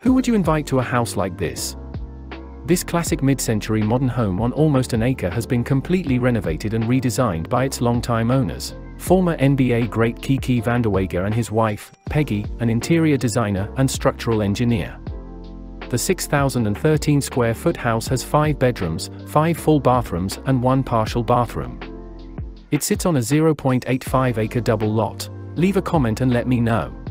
Who would you invite to a house like this? This classic mid-century modern home on almost an acre has been completely renovated and redesigned by its longtime owners, former NBA great Kiki VanDeWeghe and his wife, Peggy, an interior designer and structural engineer. The 6,013 square foot house has 5 bedrooms, 5 full bathrooms and 1 partial bathroom. It sits on a 0.85 acre double lot. Leave a comment and let me know.